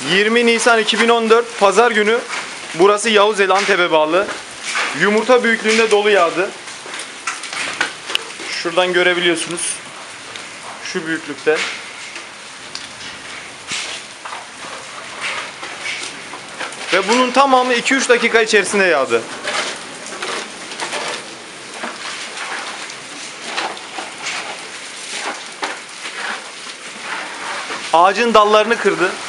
20 Nisan 2014 Pazar günü. Burası Yavuzeli, Antep'e bağlı. Yumurta büyüklüğünde dolu yağdı. Şuradan görebiliyorsunuz. Şu büyüklükte. Ve bunun tamamı 2-3 dakika içerisinde yağdı. Ağacın dallarını kırdı.